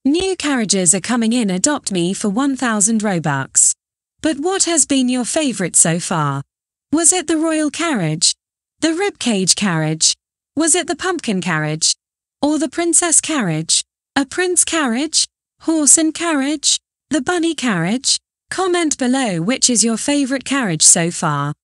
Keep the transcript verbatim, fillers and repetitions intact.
New carriages are coming in Adopt Me for one thousand Robux. But what has been your favorite so far? Was it the royal carriage? The ribcage carriage? Was it the pumpkin carriage? Or the princess carriage? A prince carriage? Horse and carriage? The bunny carriage? Comment below which is your favorite carriage so far.